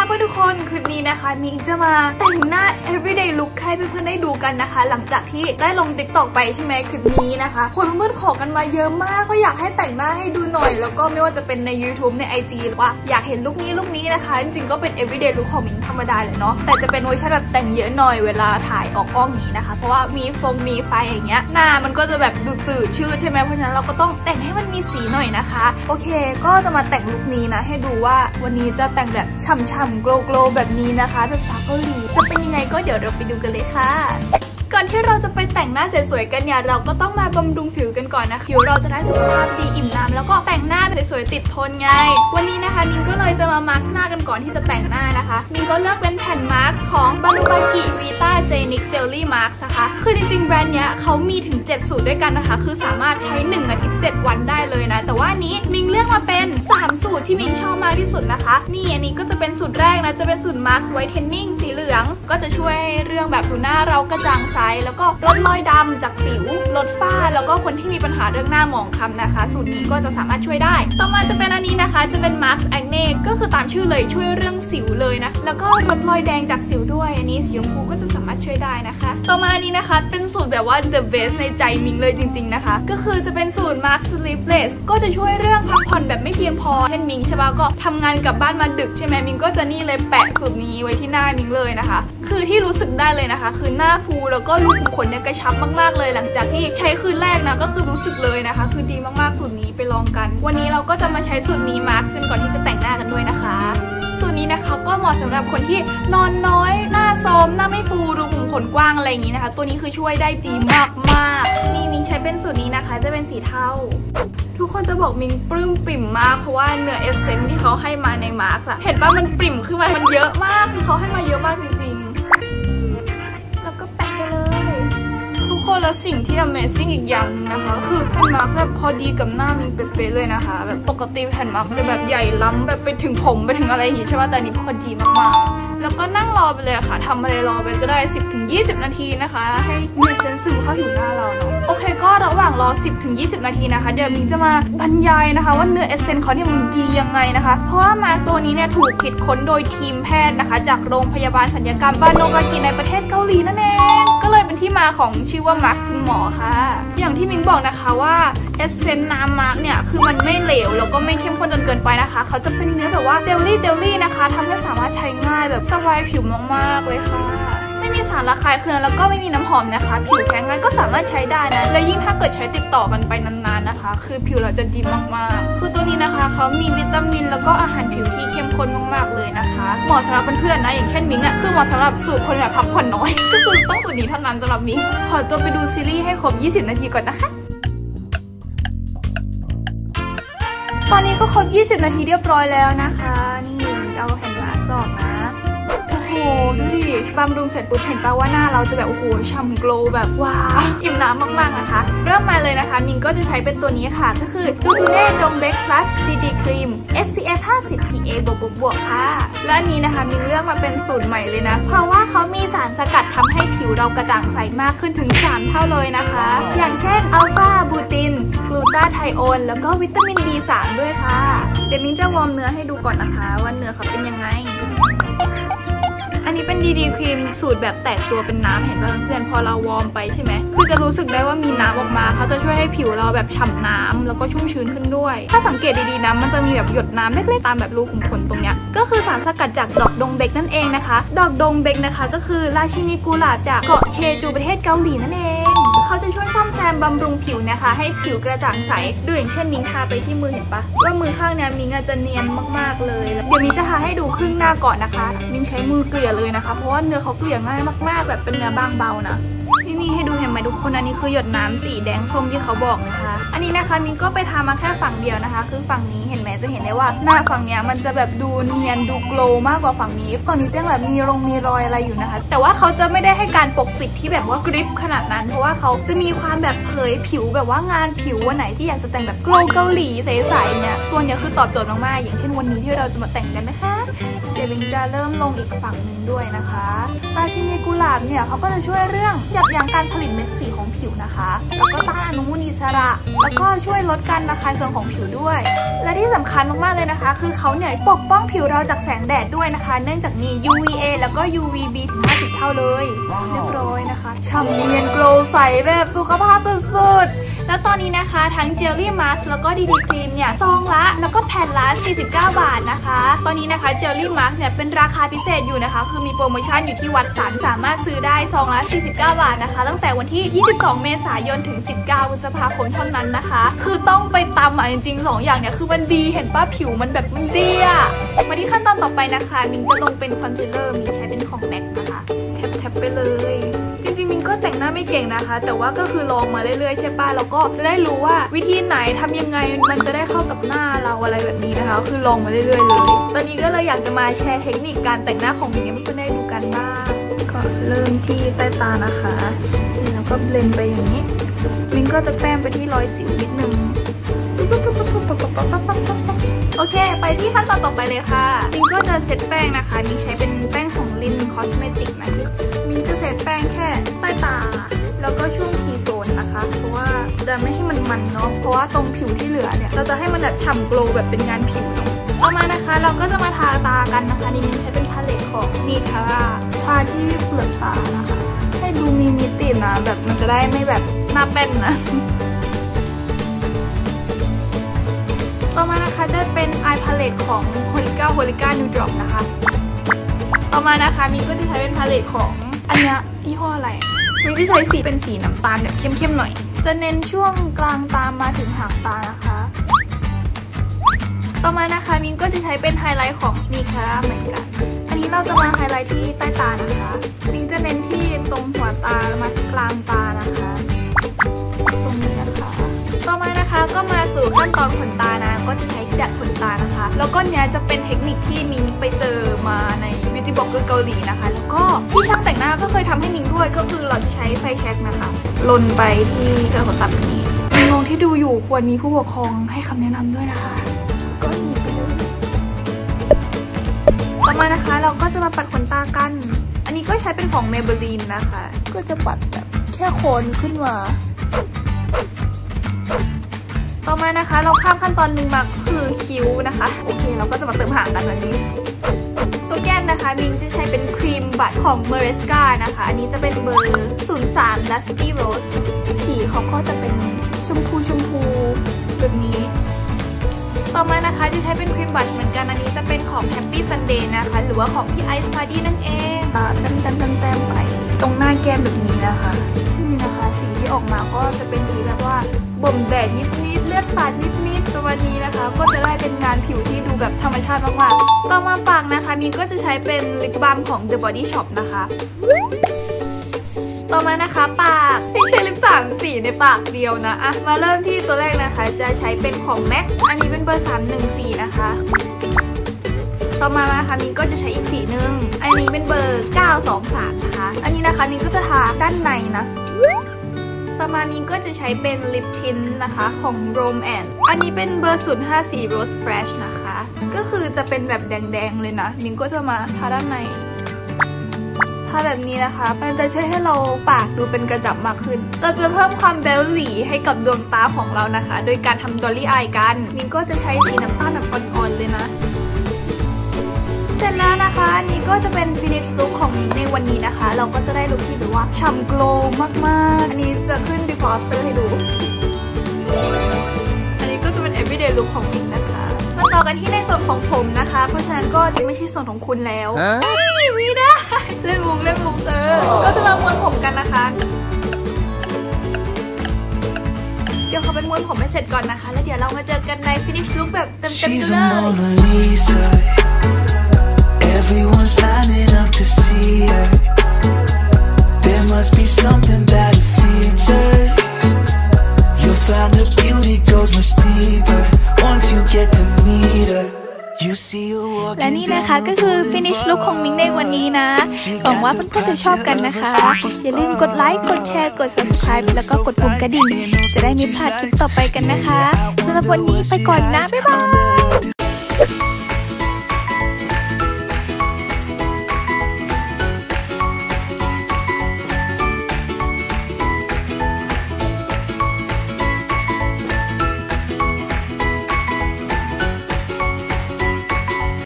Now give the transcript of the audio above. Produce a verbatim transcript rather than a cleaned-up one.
เพื่อนทุกคนคลิปนี้นะคะมิงจะมาแต่งหน้า everyday look ให้เพื่อนๆได้ดูกันนะคะหลังจากที่ได้ลง ติ๊กต็อก ไปใช่ไหมคลิปนี้นะคะคนเพื่อนๆขอกันมาเยอะมากก็อยากให้แต่งหน้าให้ดูหน่อยแล้วก็ไม่ว่าจะเป็นใน ยูทูบ ใน ไอ จี หรือว่าอยากเห็นลุคนี้ลุคนี้นะคะจริงๆก็เป็น everyday look ของมิงธรรมดาเลยเนาะแต่จะเป็นเวอร์ชันแบบแต่งเยอะหน่อยเวลาถ่ายออกกล้องนี้นะคะเพราะว่ามีฟงมีไฟอย่างเงี้ยหน้ามันก็จะแบบดูจืดชืดใช่ไหมเพราะฉะนั้นเราก็ต้องแต่งให้มันมีสีหน่อยนะคะโอเคก็จะมาแต่งลุคนี้นะให้ดูว่าวันนี้จะแต่งแบบฉ่ำๆโกลว์ๆแบบนี้นะคะแบบสาวเกาหลีจะเป็นยังไงก็เดี๋ยวเราไปดูกันเลยค่ะก่อนที่เราจะไปแต่งหน้าสวยๆกันเนี่ยเราก็ต้องมาบำรุงผิวกันก่อนนะผิวเราจะได้สุขภาพดีอิ่มน้ำแล้วก็แต่งหน้าสวยๆติดทนไงวันนี้นะคะมินก็เลยจะมามาร์คหน้ากันก่อนที่จะแต่งหน้านะคะมินก็เลือกเป็นแผ่นมาร์คของบาลูบากิวีต้าเจนิกเจลลี่มาร์คนะคะคือจริงๆแบรนด์เนี้ยเขามีถึงเจ็ดสูตรด้วยกันนะคะคือสามารถใช้หนึ่งอาทิตย์เจ็ดวันได้เลยนะแต่ว่านี้มินเลือกมาเป็นสามสูตรที่มินชอบมากที่สุดนะคะนี่อันนี้ก็จะเป็นสูตรแรกนะจะเป็นสูตรมาร์คไวท์เทนนิ่งสีเหลืองก็จะช่วยเรื่องแบบผิวหน้าเรากระจ่างใสแล้วก็ลดรอยดำจากสิวลดฝ้าแล้วก็คนที่มีปัญหาเรื่องหน้าหมองคล้ำนะคะสูตรนี้ก็จะสามารถช่วยได้ต่อมาจะเป็นอันนี้นะคะจะเป็น มาร์ค Acne ก็คือตามชื่อเลยช่วยเรื่องสิวเลยนะแล้วก็ลดรอยแดงจากสิวด้วยอันนี้สีชมพูก็จะสามารถช่วยได้นะคะต่อมาอันนี้นะคะเป็นสูตรแบบว่า the best ในใจมิงเลยจริงๆนะคะก็คือจะเป็นสูตร มาร์ค Sleepless ก็จะช่วยเรื่องพักผ่อนแบบไม่เพียงพอเช่นมิงใช่ปะก็ทำงานกลับบ้านมาดึกใช่ไหมมิงก็จะนี่เลยแปะสูตรนี้ไว้ที่หน้ามิงเลยนะคะคือที่รู้สึกได้เลยนะคะคือหน้าฟูแล้วก็รูขุมขนเนี่ยกระชับมากๆเลยหลังจากที่ใช้คืนแรกนะก็คือรู้สึกเลยนะคะคือดีมากๆสูตรนี้ไปลองกันวันนี้เราก็จะมาใช้สูตรนี้มาร์คซึ่งก่อนที่จะแต่งหน้ากันด้วยนะคะสูตรนี้นะคะก็เหมาะสำหรับคนที่นอนน้อยหน้าโทรมหน้าไม่ฟูรูขุมขนกว้างอะไรอย่างนี้นะคะตัวนี้คือช่วยได้ดีมากๆนี่มิงใช้เป็นสูตรนี้นะคะจะเป็นสีเทาทุกคนจะบอกมิงปลื้มปิ่มมากเพราะว่าเนื้อเอสเซนส์ที่เขาให้มาในมาร์คอะเห็นป่ะมันปริ่มขึ้นมามันเยอะมากคือเขาให้มาเยอะมากจริงๆแล้วก็แปะไปเลยทุกคนแล้วสิ่งที่ Amazing อีกอย่างนึงนะคะคือแผ่นมาร์คแบบพอดีกับหน้ามิงเป๊ะๆเลยนะคะแบบปกติแผ่นมาร์คจะแบบใหญ่ล้ำแบบไปถึงผมไปถึงอะไรอย่างงี้ใช่ป่ะแต่นี้พอดีมากๆแล้วก็นั่งรอไปเลยค่ะทำอะไรรอไปก็ได้ สิบถึงยี่สิบ นาทีนะคะให้เนื้อเซนซึมเข้าผิวหน้าเราเนาะโอเคก็ระหว่างรอ สิบถึงยี่สิบ นาทีนะคะเดี๋ยวมิงจะมาบรรยายนะคะว่าเนื้อเอเซนส์เขาเนี่ยมันดียังไงนะคะเพราะว่ามาตัวนี้เนี่ยถูกคิดค้นโดยทีมแพทย์นะคะจากโรงพยาบาลศัลยกรรมบาโนกากิในประเทศเกาหลีนั่นเองก็เลยเป็นที่มาของชื่อว่ามาร์คคุณหมอค่ะอย่างที่มิงบอกนะคะว่าเอสเซนส์น้ำมาร์คเนี่ยคือมันไม่เหลวแล้วก็ไม่เข้มข้นจนเกินไปนะคะเขาจะเป็นเนื้อแบบว่าเจลลี่เจลลี่นะคะทำให้สามารถใช้ง่ายแบบสบายผิวมากๆเลยค่ะไม่มีสารระคายเคืองแล้วก็ไม่มีน้ำหอมนะคะผิวแพ้ง่ายก็สามารถใช้ได้นะและยิ่งถ้าเกิดใช้ติดต่อกันไปนานๆนะคะคือผิวเราจะดีมากๆคือตัวนี้นะคะเขามีวิตามินแล้วก็อาหารผิวที่เข้มข้นมากๆเลยนะคะเหมาะสำหรับเพื่อนๆนะอย่างเช่นมิงอ่ะคือเหมาะสำหรับสูตรคนแบบพักผ่อนน้อยก็คือต้องสูตรนี้เท่านั้นสำหรับมิงขอตัวไปดูซีรีส์ให้ครบยี่สิบนาทีก่อนนะคะตอนนี้ก็ครบยี่สิบนาทีเรียบร้อยแล้วนะคะนี่จะเอาแผ่นมาร์คออกนะโอ้โหดูดิบำรุงเสร็จปุ๊บเห็นป่ะว่าหน้าเราจะแบบโอ้โหฉ่ำโกลว์แบบว้าวอิ่มน้ำมากๆนะคะเริ่มมาเลยนะคะมิงก็จะใช้เป็นตัวนี้ค่ะก็คือจูจูเน่ดงเบคพลัส ซี ดี ครีม เอส พี เอฟ ห้าสิบ พี เอ บวกบวกค่ะและอันนี้นะคะมิงเลือกมาเป็นสูตรใหม่เลยนะเพราะว่าเขามีสารสกัดทำให้ผิวเรากระจ่างใสมากขึ้นถึงสามเท่าเลยนะคะอย่างเช่นอัลฟาบูตินกลูตาไทโอนแล้วก็วิตามิน บี สาม ด้วยค่ะเดี๋ยวมิงจะวอร์มเนื้อให้ดูก่อนนะคะว่าเนื้อเขาเป็นยังไงอันนี้เป็นดีดีครีมสูตรแบบแตกตัวเป็นน้ำเห็นป่ะเพื่อนพอเราวอร์มไปใช่ไหมคือจะรู้สึกได้ว่ามีน้ำออกมาเขาจะช่วยให้ผิวเราแบบฉ่ำน้ำแล้วก็ชุ่มชื้นขึ้นด้วยถ้าสังเกตดีๆนะมันจะมีแบบหยดน้ำเล็กๆตามแบบรูขุมขนตรงเนี้ยก็คือสารสกัดจากดอกดงเบกนั่นเองนะคะดอกดงเบกนะคะก็คือราชินีกุหลาบจากเกาะเชจูประเทศเกาหลีนั่นเองเขาจะช่วยซ่อมแซมบำรุงผิวนะคะให้ผิวกระจ่างใสด้วยอย่างเช่นมิงทาไปที่มือเห็นปะว่ามือข้างเนี้ยมิงจะเนียนมากๆเลยเดี๋ยวมิงจะทาให้ดูครึ่งหน้าก่อนนะคะมิงใช้มือเกลี่ยเลยนะคะเพราะว่าเนื้อเขาเกลี่ยง่ายมากๆแบบเป็นเนื้อบางเบานะนี่นี่ให้ดูเห็นไหมทุกคนอันนี้คือหยดน้ำสีแดงส้มที่เขาบอกนะคะอันนี้นะคะมิงก็ไปทามาแค่ฝั่งเดียวนะคะคือฝั่งนี้เห็นไหมจะเห็นได้ว่าหน้าฝั่งเนี้ยมันจะแบบดูเนียนดูโกลว์มากกว่าฝั่งนี้ฝั่งนี้จะแบบมีรงมีรอยอะไรอยู่นะคะแต่ว่าเขาจะไม่ได้ให้การปกปิดที่แบบว่ากริปขนาดนั้นเพราะว่าเขาจะมีความแบบเผยผิวแบบว่างานผิววันไหนที่อยากจะแต่งแบบโกลว์เกาหลีใสๆเนี่ยตัวเนี้ยคือตอบโจทย์มากๆอย่างเช่นวันนี้ที่เราจะมาแต่งกันนะคะเดี๋ยวมิงจะเริ่มลงอีกฝั่งนึงด้วยนะคะราชินีกุหลาบเนี่ยเขาก็จะช่วยเรื่องหยับยั้งงการผลิตเม็ดสีของผิวนะคะแล้วก็ต้านอนุมูลอิสระแล้วก็ช่วยลดการระคายเคืองของผิวด้วยและที่สำคัญมากๆเลยนะคะคือเขาเนี่ยปกป้องผิวเราจากแสงแดดด้วยนะคะเนื่องจากมี ยู วี เอ แล้วก็ ยู วี บี ถึงห้าสิบเท่าเลยเรียบร้อยนะคะฉ่ำเนียนโกลว์ใสแบบสุขภาพสุดๆแล้วตอนนี้นะคะทั้งเจลลี่มาสก์แล้วก็ดีดีครีมเนี่ยซองละแล้วก็แผ่นละสี่สิบเก้าบาทนะคะตอนนี้นะคะเจลลี่มาสก์เนี่ยเป็นราคาพิเศษอยู่นะคะคือมีโปรโมชั่นอยู่ที่วัดสันสามารถซื้อได้ซองละสี่สิบเก้าบาทนะคะตั้งแต่วันที่ยี่สิบสองเมษายนถึงสิบเก้าพฤษภาคมเท่านั้นนะคะคือต้องไปตำอ่ะจริงๆสองอย่างเนี่ยคือมันดีเห็นป้าผิวมันแบบมันดีอ่ะมาที่ขั้นตอนต่อไปนะคะมินจะลงเป็นคอนซีลเลอร์มินใช้เป็นของแม็กนะคะแทบๆไปเลยจริงๆมินก็แต่งหน้าไม่เก่งนะคะแต่ว่าก็คือลองมาเรื่อยๆใช่ป่ะแล้วก็จะได้รู้ว่าวิธีไหนทำยังไงมันจะได้เข้ากับหน้าเราอะไรแบบนี้นะคะคือลองมาเรื่อยๆเลยตอนนี้ก็เลยอยากจะมาแชร์เทคนิคการแต่งหน้าของมินให้เพื่อนๆได้ดูกันบ้างก็เริ่มที่ใต้ตานะคะแล้วก็เบลนไปอย่างนี้มินก็จะแต้มไปที่รอยสิวนิดนึงโอเคไปที่ขั้นตอนต่อไปเลยค่ะมินก็จะเซตแป้งนะคะมินใช้เป็นแป้งของลินคอสเมติกนะมินจะเซตแป้งแค่ใต้ตาแล้วก็ช่วงทีโซนนะคะเพราะว่าจะไม่ให้มันมันเนาะเพราะว่าตรงผิวที่เหลือเนี่ยเราจะให้มันแบบฉ่ำโกลว์แบบเป็นงานผิวเนาะต่อมานะคะเราก็จะมาทาตากันนะคะนี่มินใช้เป็นพาเลตของนีทาร่าทาที่เปลือกตานะคะให้ดูมีมิตินะแบบมันจะได้ไม่แบบหน้าแป้นนะต่อมานะคะจะเป็นอายพาเลตของ Holika Holika New Drop นะคะต่อมานะคะมินก็จะใช้เป็นพาเลตของอันเนี้ยยี่ห้ออะไรมินจะใช้สีเป็นสีน้ำตาลแบบเข้มๆหน่อยจะเน้นช่วงกลางตามาถึงหางตานะคะต่อมานะคะมินก็จะใช้เป็นไฮไลท์ของนีคาร่าเหมือนกันอันนี้เราจะมาไฮไลท์ที่ใต้ตานะคะมินจะเน้นที่ตรงหัวตามาถึงกลางตานะคะตรงนี้นะคะต่อมานะคะก็มาสู่ขั้นตอนขนตานะก็จะใช้ที่ดัดขนตานะคะแล้วก็เนี้ยจะเป็นเทคนิคที่มินไปเจอมาในบิวตี้บล็อกเกอร์เกาหลีนะคะแล้วก็ที่ช่างแต่งหน้าก็เคยทำให้มินด้วยก็คือเราจะใช้ไฟแช็กนะคะลนไปที่เจอขนตาแบบนี้น้องที่ดูอยู่ควรมีผู้ปกครองให้คำแนะนำด้วยนะคะก็หนีไปเลยต่อมานะคะเราก็จะมาปัดขนตากันอันนี้ก็ใช้เป็นของ Maybelline นะคะก็จะปัดแบบแค่โคนขึ้นมาต่อมานะคะเราข้ามขั้นตอนหนึ่งมาคือคิ้วนะคะโอเคเราก็จะมาเติมหางกันแบบนี้ตัวแก้มนะคะมินจะใช้เป็นครีมบัตของ Maresca นะคะอันนี้จะเป็นเบอร์ศูนย์สาม Dusty Rose สีเขาก็จะเป็นชมพูชมพูแบบนี้ต่อมานะคะจะใช้เป็นครีมบัตเหมือนกันอันนี้จะเป็นของ Happy Sunday นะคะหรือว่าของพี่ไอซ์พาร์ดี้นั่นเองตาแต้มแต้มแต้มแต้มไปตรงหน้าแก้มแบบนี้นะคะนี่นะคะสีที่ออกมาก็จะเป็นสีแบบว่าบ่มแดดนิดๆเลือดฝาดนิดๆประมาณนี้นะคะก็จะได้เป็นงานผิวที่ดูแบบธรรมชาติมากๆต่อมาปากนะคะมินก็จะใช้เป็นลิปบาล์มของ The Body Shop นะคะต่อมานะคะปากมินใช้ลิปสามสีในปากเดียวนะอะมาเริ่มที่ตัวแรกนะคะจะใช้เป็นของ MAC อันนี้เป็นเบอร์สามหนึ่งสี่นะคะต่อมานะคะมินก็จะใช้อีกสีนึงอันนี้เป็นเบอร์เก้าสองสามนะคะอันนี้นะคะมินก็จะทาด้านในนะต่อมามินก็จะใช้เป็นลิปทินนะคะของ Rome and อันนี้เป็นเบอร์ศูนย์ห้าสี่ Rose Fresh นะคะก็คือจะเป็นแบบแดงๆเลยนะมินก็จะมาทาด้านในทาแบบนี้นะคะมันจะช่วยให้เราปากดูเป็นกระจับมากขึ้นเราจะเพิ่มความเบลลี่ให้กับดวงตาของเรานะคะโดยการทำดอลลี่อายกันมินก็จะใช้สีน้ำตาลแบบอ่อนๆเลยนะเสร็จแล้วนะคะนี่ก็จะเป็น finish look ของมินในวันนี้นะคะเราก็จะได้ลุคที่แบบว่าฉ่ำโกลว์มากๆอันนี้จะขึ้น before after ให้ดูอันนี้ก็จะเป็น everyday look ของมินนะคะมาต่อกันที่ในส่วนของผมนะคะเพราะฉะนั้นก็จะไม่ใช่ส่วนของคุณแล้วไม่ได้เล่นมุกเล่นมุกเออก็จะมาม้วนผมกันนะคะเดี๋ยวเขาเป็นม้วนผมให้เสร็จก่อนนะคะแล้วเดี๋ยวเรามาเจอกันใน finish look แบบเต็มๆกันเลยEveryone's lining up to see her. There must be something about her features. You'll find her beauty goes much deeper once you get to meet her. และนี่นะคะก็คือ finish look ของมิงในวันนี้นะหวังว่าเพื่อนๆจะชอบกันนะคะอย่าลืมกดไลค์กดแชร์กด subscribe แล้วก็กดปุ่มกระดิ่งจะได้ไม่พลาดคลิปต่อไปกันนะคะสำหรับวันนี้ไปก่อนนะบ๊ายบาย